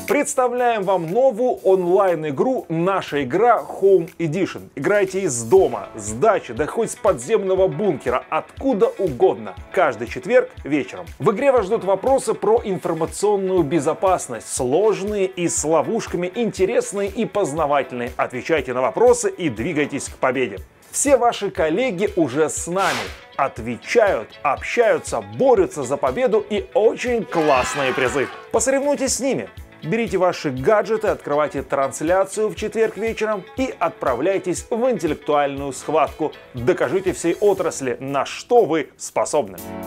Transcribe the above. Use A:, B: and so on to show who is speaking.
A: Представляем вам новую онлайн-игру «Наша игра Home Edition». Играйте из дома, с дачи, да хоть с подземного бункера, откуда угодно. Каждый четверг вечером. В игре вас ждут вопросы про информационную безопасность. Сложные и с ловушками, интересные и познавательные. Отвечайте на вопросы и двигайтесь к победе. Все ваши коллеги уже с нами. Отвечают, общаются, борются за победу и очень классные призы. Посоревнуйтесь с ними. Берите ваши гаджеты, открывайте трансляцию в четверг вечером и отправляйтесь в интеллектуальную схватку. Докажите всей отрасли, на что вы способны.